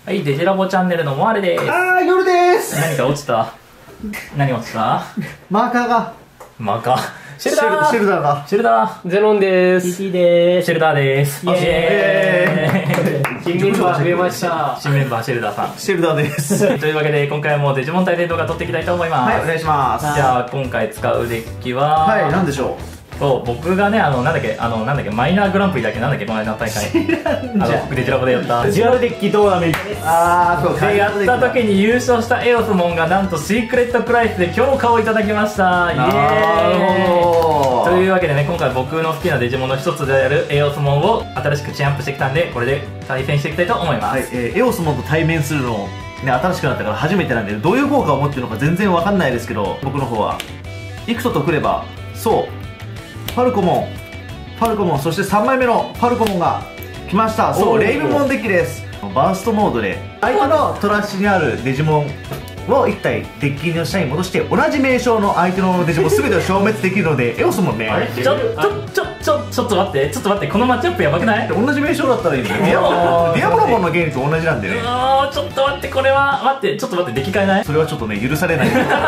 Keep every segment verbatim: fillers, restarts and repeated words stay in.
はい、デジラボチャンネルのモアレです。 あー、夜です。 何か落ちた。何落ちた。 マーカーが。 マーカー。シェルダー。 シェルダーが。 シェルダー。 ゼロンです。 ティーティー です。シェルダーです。イエーイ。 新メンバー増えました。 新メンバーシェルダーさん。 シェルダーです。 というわけで今回もデジモン対戦動画撮っていきたいと思います。 はい、お願いします。 じゃあ今回使うデッキは。 はい、なんでしょう。 そう、僕がね、あの、なんだっけ、あの、なんだっけ、マイナーグランプリだっけ、なんだっけ、この間の大会。あの、デジラボでやった。 デジラボデッキトーナメントです。 あー、そう、 で、やった時に優勝したエオスモンが、なんとシークレットクライスで強化をいただきました。イエーイ。 なるほど。 というわけでね、今回僕の好きなデジモンの一つであるエオスモンを新しくチェンアップしてきたんで、これで対戦していきたいと思います。 はい、えー、エオスモンと対面するの、ね、新しくなったから初めてなんで、どういう効果を持ってるのか全然わかんないですけど、僕の方は。イクトとくれば、そう。ファルコモン、ファルコモン、そしてさんまいめのファルコモンが来ました。そう、レイブモンデッキです。バーストモードで相手のトラッシュにあるデジモンをいち体デッキの下に戻して同じ名称の相手のデジモン全てを消滅できるのでエオスもね、 あれちょちょちょちょちょっと待ってちょっと待って、このマッチアップやばくない？ 同じ名称だったらいいんだよ。ディアボロディアボロモンの原理と同じなんでね。 うわー、ちょっと待って、これは待って、ちょっと待って、出来替えない？ それはちょっとね許されない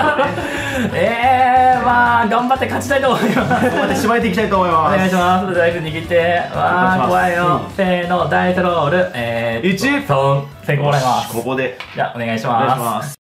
えー、まあ頑張って勝ちたいと思います。 ここまでしまえていきたいと思います。 お願いします。大夫握って、わー怖いよ。せーの、ダイスロール、えー、 いち、 そん、先行もらいます。 ここでじゃあお願いしお願いしま。 ますす。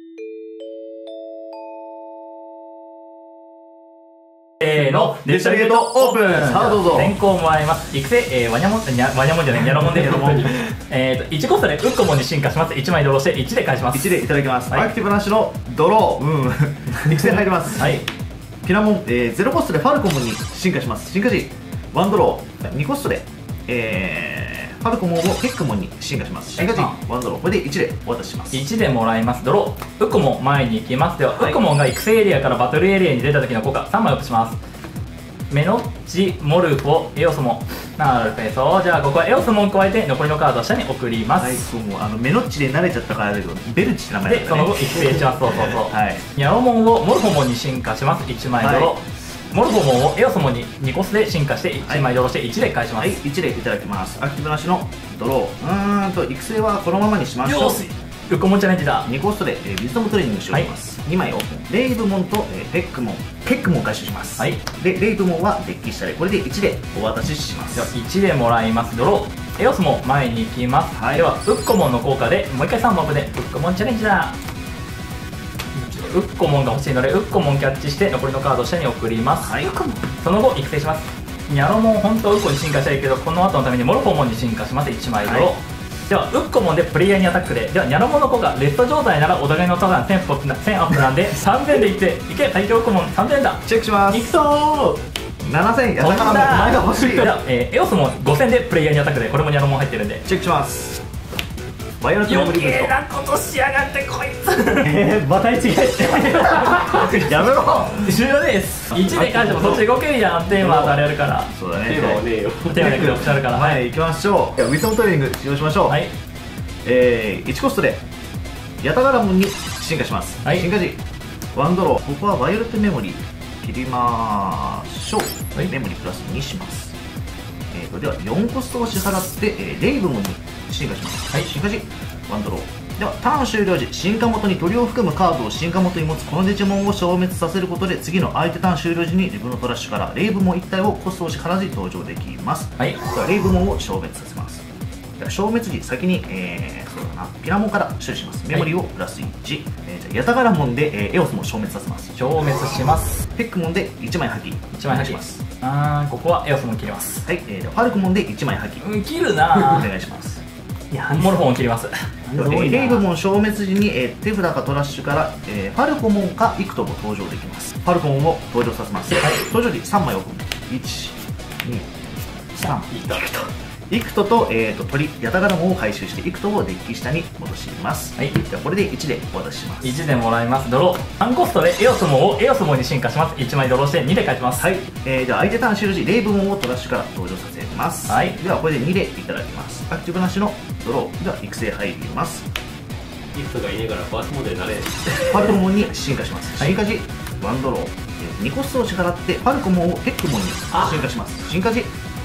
せーの、 デジタルゲートオープン。さあどうぞ。 先行もらいます。育成、えー、ワニャモン、にゃワニャモンじゃない、ニャロモンでえっと、いちコストでウッコモンに進化します。いちまいドローしていちで返します。 いちでいただきます。 はいアクティブなしのドロー、うん育成入ります。 はい。 ピラモン、えー、ゼロコストでファルコモンに進化します。進化時ワンドロー、にコストで、えー、ファルコモンをペックモンに進化します。進化時ワンドロー、これでいちでお渡しします。 いちでもらいます。ドロー、ウッコモン前に行きます。では、 はいウッコモンが育成エリアからバトルエリアに出た時の効果さんまいオープンします。メノッチ、モルフォ、エオスモン。なるほど。じゃあここはエオスモン加えて残りのカードを下に送ります。 はい、そうもうあのメノッチで慣れちゃったからだけどベルチって名前だで、 ったね。 その後育成します。そうそうそう。 はい。 ニャロモンをモルフォモンに進化します。いちまいドロー。 はいモルフォモンをエオスモンににコスで進化していちまいドローしていちで返しまはい、 す。 いちでいただきます。アクティブなしのドロー。うーんと育成はこのままにしましょう。 よし、ウッコモンチャレンジだ。 にコストで、えー、ビズドムトレーニングしておきます。にまいオープン。レイブモンと、えー、ペックモン。ペックモンを回収します。 はい。 で、レイブモンはデッキ下で、これでいちでお渡ししますでは。いちでもらいます。ドロー。エオスモン前に行きます。 はいでは、ウッコモンの効果でもう一回さんまいオープンでウッコモンチャレンジだ。ウッコモンが欲しいのでウッコモンキャッチして残りのカードを下に送ります。 はい。 その後育成します。ニャロモン本当はウッコに進化したいけどこの後のためにモルフォモンに進化します。いちまいドロー、 はいではウッコモンでプレイヤーにアタックで、ではニャロモンの効果レスト状態ならお互いのターンせんアップなせんアップなんでさんぜんでいっていけ。最強ウッコモンさんぜんだ。 チェックします。 いくぞー。 ななせんやだから飛んだお前が欲しい。 では、えーエオスモンごせんでプレイヤーにアタックでこれもニャロモン入ってるんでチェックします。バイオレットメモ余リーブース計なことしやがってこいつえー、馬体違いして。 ト。やめろ。 終了です。いちで返してもそっち動けるやん。テーマとあれやるからそうだね。 テーマはねえよ。 テーマでクロップしてあるから。はい、 はい、行きましょう。ウィズドムトレーニング使用しましょう。 はいえー、いちコストでヤタガラモンに進化します。 はい進化時ワンドロー、ここはバイオレットメモリー切りまーしょう。 はいメモリプラスにします。えーとではよんコストを支払って、えー、レイブモンに進化します。 はい進化時ワンドロー。ではターン終了時進化元に鳥を含むカードを進化元に持つこのデジモンを消滅させることで次の相手ターン終了時に自分のトラッシュからレイブモンいち体をコストを支払わずに登場できます。 はいではレイブモンを消滅させます。では消滅時先に、えー、そうだなピラモンから処理します。メモリーをプラスいち、えー、じゃあヤタガラモンで、えーエオスも消滅させます。 消滅します。 ペックモンでいちまい破棄いちまい破棄します。 あーここはエオスモン切ります。 はい、えー、ではファルコモンでいちまい破棄うん切るおな願いします。 いやモルフォンを切ります。 ではえーレイブモン消滅時に、えー手札かトラッシュから、えーファルコモンかイクトも登場できます。ファルコモンを登場させます。はい、登場時さんまいオープン。いち、に、さん。 いったイクトと、えー、と鳥ヤタガラモンを回収してイクトをデッキ下に戻します。 はいではこれでいちでお渡しします。 いちでもらいます。ドローさんコストでエオスモンをエオスモンに進化します。いちまいドローしてにで返します。 はい、えー、では相手ターン終了時レイブモンをトラッシュから登場させます。 はいではこれでにでいただきます。アクティブなしのドローでは育成入ります。 ギフトがいねえからバースモデルになれ。 ファルコモンに進化します。 はい進化時ワンドロー、えーにコストを支払ってファルコモンをペックモンに進化します。進化時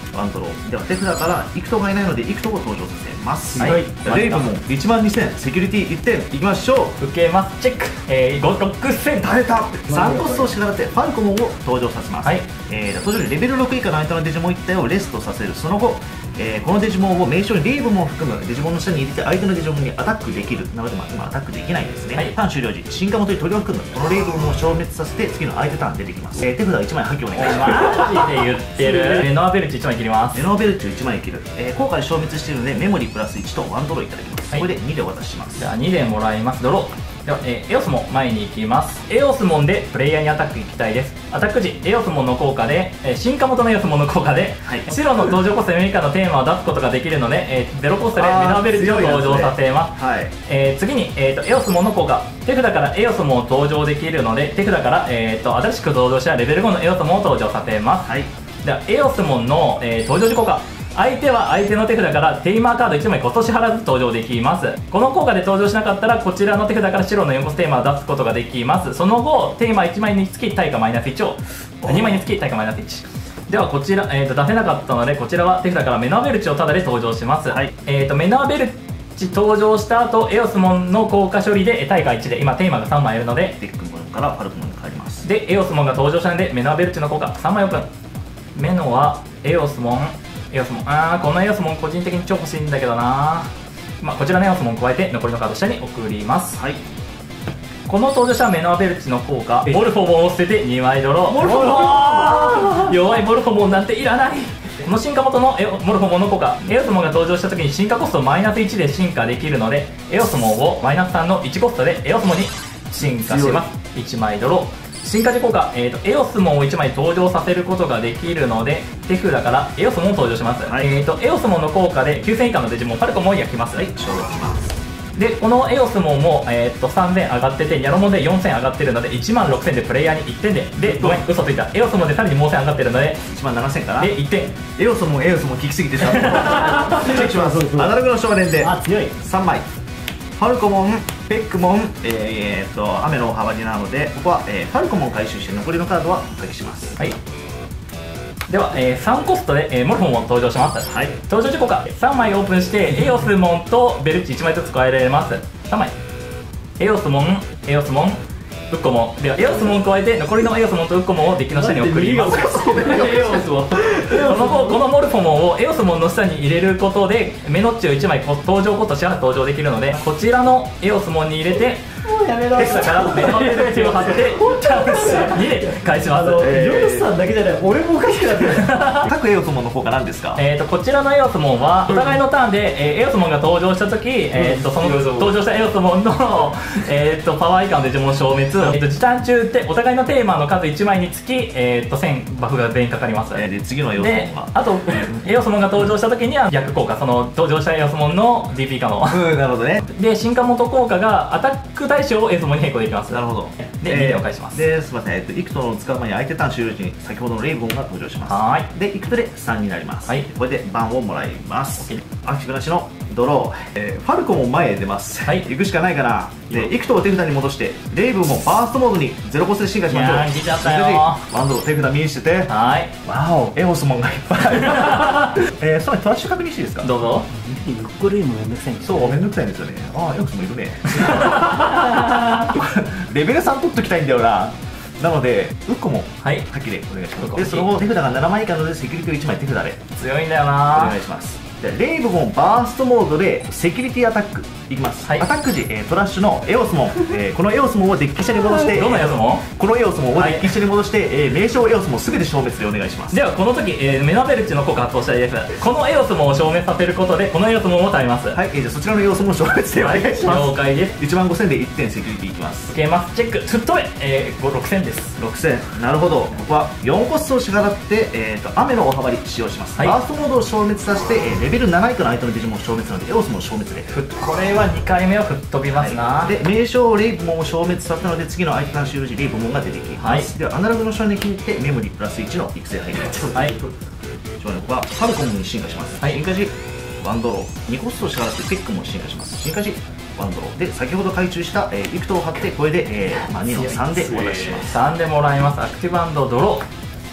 ワンドローでは手札からイクトがいないのでイクトを登場させます。 はい、 レイブもいちまんにせん、セキュリティいってんいきましょう。 受けます。チェック、えー、ごろくせん耐えた。さんコストを支払ってファルコモンを登場させます。 はい、 えー、登場時レベルろく以下の相手のデジモンいち体をレストさせる。その後、えー、このデジモンを名称にレイブモンを含むデジモンの下に入れて相手のデジモンにアタックできる。なので、まあ、今アタックできないんですね。はい、ターン終了時進化元に鳥を含むこのレイブモンを消滅させて次の相手ターン出てきます。えー、手札をいちまい破棄お願いします。 マジで言ってる。メノアベルチいちまい切ります。 メノーベルチをいちまい切る。えー、効果で消滅しているのでメモリープラスいちとワンドローいただきます。はい、これでにでお渡しします。 じゃあにでもらいます。ドロー。では、えー、エオスモン前に行きます。エオスモンでプレイヤーにアタックいきたいです。アタック時エオスモンの効果で、えー、進化元のエオスモンの効果で、はい、白の登場コストよん以下のテーマを出すことができるので、えー、ゼロコストでメノアベルチを登場させます。はい、えー、次に、えー、とエオスモンの効果、手札からエオスモンを登場できるので手札から、えー、と新しく登場したレベルごのエオスモンを登場させます。はい、ではエオスモンの、えー、登場時効果、相手は相手の手札からテイマーカードいちまいコスト支払わず登場できます。この効果で登場しなかったらこちらの手札から白のよんコステーマを出すことができます。その後テーマいちまいにつき対価マイナスいちをにまいにつき対価マイナスいちではこちら、えー、と出せなかったのでこちらは手札からメノアベルチをタダで登場します。はい、えー、とメノアベルチ登場した後エオスモンの効果処理で対価いちで今テーマがさんまいいるのでデックモンからファルコモンに変わります。 でエオスモンが登場したのでメノアベルチの効果さんまいオープン。メノはエオスモンエオスモン、あーこのエオスモン個人的に超欲しいんだけどな。まあ、こちらのエオスモン加えて残りのカード下に送ります。はい、この登場したメノアベルチの効果、モルフォモンを捨ててにまいドロー。モルフォモン弱いモルフォモンなんていらない。この進化元のエオモルフォモンの効果、エオスモンが登場した時に進化コストマイナスいちで進化できるのでエオスモンをマイナスさんのいちコストでエオスモンに進化します。いちまいドロー。進化時効果、えー、とエオスモンをいちまい登場させることができるので手札からエオスモンを登場します。はい、えー、とエオスモンの効果できゅうせん以下のデジモンファルコモンを焼きます。はい、 消毒します。 でこのエオスモンも、えー、とさんぜん上がっててニャロモンでよんせん上がってるのでいちまんろくせんでプレイヤーにいってんででごめん嘘ついた。エオスモンでさらにもうせん上がってるのでいちまんななせんかなでいってん。 エオスモンエオスモン効きすぎてさチェックします。アナログの少年であ強いさんまいファルコモン、ペックモン、えー、っと雨の大幅になのでここは、えー、ファルコモンを回収して残りのカードはお返しします。 はい、では、えー、さんコストで、えー、モルフォモン登場します。はい、登場時効果さんまいオープンしてエオスモンとベルチいちまいずつ加えられます。さんまいエオスモンエオスモンウッコモンではエオスモンを加えて残りのエオスモンとウッコモンをデッキの下に送ります。このこのモルフォモンをエオスモンの下に入れることでメノッチをいちまい登場コストしは登場できるのでこちらのエオスモンに入れて手札からメノベルチを貼ってチャンスにで返します。 ヨルさんだけじゃない俺もおかしくなってる。 各エオスモンの効果なんですか？ えーとこちらのエオスモンはお互いのターンで、えー、エオスモンが登場した時、えー、とその登場したエオスモンの、えー、とパワー以下のデジモン消滅、えー、と時短中ってお互いのテーマの数いちまいにつき、えー、とせんバフが全員かかります。 えー、で次のエオスモンがあとエオスモンが登場した時には逆効果、その登場したエオスモンの ディーピー 以下のうんなるほどね。 で進化元効果がアタック対象をエオスモンに変更できます。 なるほど。 で、にでお返しします。 ですみません、えっと、イクトの使う前に相手ターン終了時に先ほどのレイブンが登場します。 はい。 で、イクトでさんになります。はい。これで番をもらいます。アクティブなしのドロー、えー、ファルコも前へ出ます。はい。行くしかないかな。で、イクトを手札に戻して、レイブンもバーストモードにゼロコスで進化しましょう。 いやー、来ちゃったよー。 ワンドロー手札見にしてて。はい。わお、エオスモンがいっぱい。えー、そのトラッシュ確認していいですか？ どうぞ。 これもめんどくさいんですよ。 そう、めんどくさいんですよね。ああ、エオスもいるね。レベルさん取っときたいんだよな。なので、ウッコもはっきりお願いします。で、その後、手札がななまい以下なので、セキュリティをいちまい手札で強いんだよな。 お願いします。でレイブモンバーストモードでセキュリティアタックいきます。はい、アタック時、えー、トラッシュのエオスモン、えー、このエオスモンをデッキ下に戻してどのエオスモンこのエオスモンをデッキ下に戻して、はい、えー、名称エオスモンすべて消滅でお願いします。 ではこの時、えー、メナベルチの効果発動したいです。このエオスモンを消滅させることでこのエオスモンを耐えます。 はい、えー、じゃあそちらのエオスモン消滅でお願いします。 了解です。 いちまんごせんでいってんセキュリティいきます。 受けます。チェック吹っ飛べ、えー、ろくせんです。 ろくせん、なるほど。ここはよんコストを支払って、えー、と雨の大幅り使用します。はい、バーストモードを消滅させて、えー、レベルなな以下の相手のデジモンを消滅なのでエオスモン消滅でこれはにかいめは吹っ飛びますな。はい、 で名称レイブモンを消滅させたので次の相手監修時レイブモンが出てきます。はい、ではアナログの少年に切ってメモリプラスいちの育成入ります。はい、少年はファルコモンに進化します。はい、進化時ワンドローにコストを支払ってペックも進化します。進化時ワンドローで先ほど回収した、えー、イクトを貼ってこれで、えーまあ、にのさんでお出しします。 さんでもらいます。アクティブ&ドロー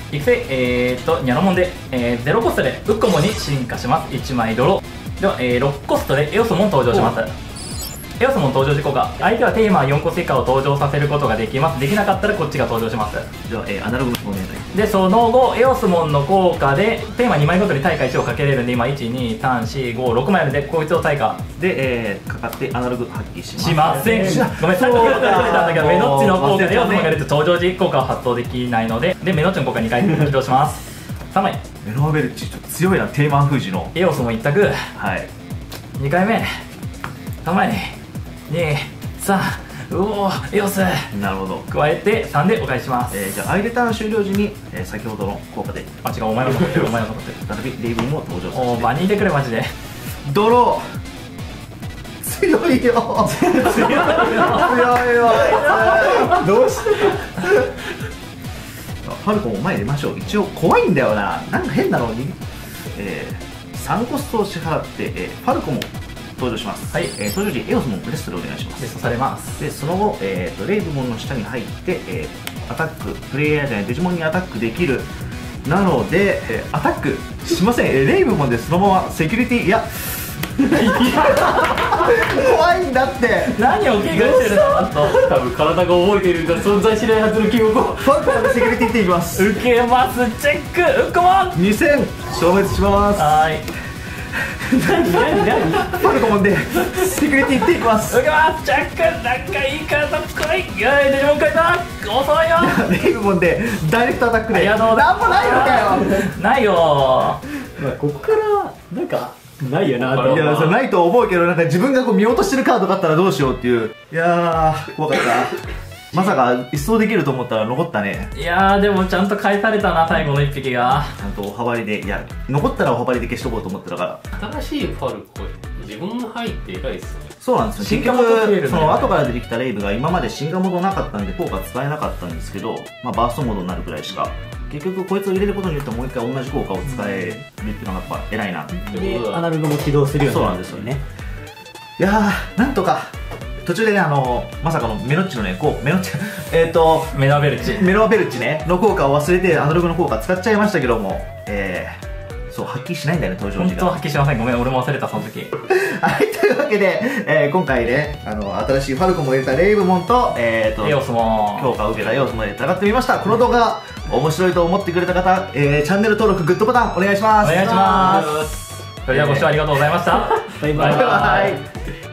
育成えー、っとニャロモンで、えー、ゼロコストでウッコモンに進化します。いちまいドローでは、えー、ろくコストでエオスモン登場します。エオスモン登場時効果、相手はテーマよんコス以下を登場させることができます。できなかったらこっちが登場します。 じゃあ、えー、アナログの方ね。 でその後エオスモンの効果でテーマにまいごとに対価いちをかけれるんで、今いちにさんしごろくまいあるんでこいつを対価で、えー、かかってアナログ発揮します。 しません。ごめん、さっき言ってたんだけど、メノッチの効果でエオスモンが出ると登場時効果を発動できないので、でメノッチの効果にかい起動します。さんまいメノアベルチちょっと強いな、テーマン封じの。 エオスモン一択。 はい、 にかいめさんまいにさん、うおーエオスなるほど。 加えてさんでお返しします。 えー、じゃあ相手ターン終了時に、えー、先ほどの効果であ、違う、お前の残ってる、お前の残ってる。 再びレイブンも登場さおー、バニーでくれマジで。 ドロー強いよ強いよ強いよどうしてファルコンを前に出ましょう。一応怖いんだよな、なんか変なのに、えー、さんコストを支払って、えー、ファルコンも登場します。 はい、 えー、登場時エオスモンブレストでお願いします。 テストされます。 でその後、えー、とレイブモンの下に入って、えー、アタックプレイヤーじゃないデジモンにアタックできる。なので、えー、アタックしません。えー、レイブモンでそのままセキュリティいや怖いんだって。 何を警戒してるの。 多分体が覚えてるんだ、存在しないはずの記憶を。 ファルコンでセキュリティっていきます。 受けます。チェックウッコモン。 にせん消滅します。 はーい、 何何何ファルコンでセキュリティっていきます。 受けます。チェック、なんかいいカード来い。いやい、デジモン書いた。遅いよ。 レイブモンでダイレクトアタックで。 ありがとうございます。 なんもないのかよ。 ないよまあここからなんかないよな。 いや、それないと思うけど、なんか自分がこう見落としてるカードがあったらどうしようっていう。いやー怖かったまさか一掃できると思ったら残ったね。 ー。いやー、でもちゃんと返されたな、最後の一匹が。 ちゃんとおはばりで、いや残ったらおはばりで消しとこうと思ってたから。 新しいファルコ自分が入って偉いっすね。 そうなんですよ。 進結化モード増えるね局その後から出てきたレイブが今まで進化モードなかったんで効果使えなかったんですけど、まあ、バーストモードになるくらいしか。結局こいつを入れることによってもう一回同じ効果を使えるっていうのがやっぱ偉いな。 でアナログも起動するようになるんですよね。 いやーなんとか途中でね、あのまさかのメノッチのねこうメノッチえっとメノアベルチ。 メノアベルチねの効果を忘れてアナログの効果使っちゃいましたけども、えー、そう発揮しないんだよね登場時が。 本当は発揮しません。ごめん、俺も忘れた、その時。 はいというわけで、えー、今回ねあの新しいファルコンも入れたレイブモンとえーとエオスも強化を受けたエオスモンで戦ってみました。この動画面白いと思ってくれた方、えー、チャンネル登録グッドボタンお願いします。 お願いします。それではご視聴ありがとうございました。 バイバイ。 バイバイ。